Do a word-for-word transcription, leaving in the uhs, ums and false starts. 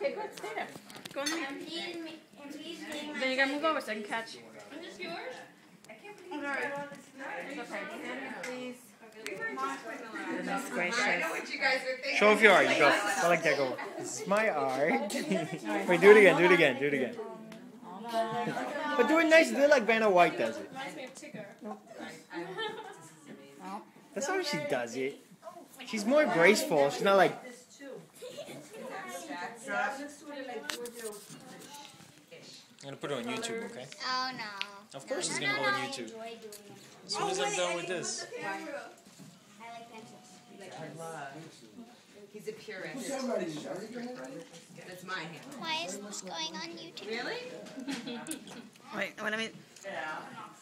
Okay, good. Stay there. Go on there. Then you gotta move over so I can catch. Is this yours? I can't believe it's okay. Stand here, please. Goodness gracious. I know what you guys are thinking. Show off your art. You go. Go like that. Go. This is my art. Wait, do it again. Do it again. Do it again. But do it nice. Do it like Vanna White does it. Reminds me of Tigger. That's how she does it. She's more graceful. She's not like. I'm gonna put it on YouTube, okay? Oh no. Of course, it's gonna go on YouTube. As soon as I'm done with this. I like pencils. He's a purist. That's my hand. Why is this going on YouTube? Really? Wait, what I mean.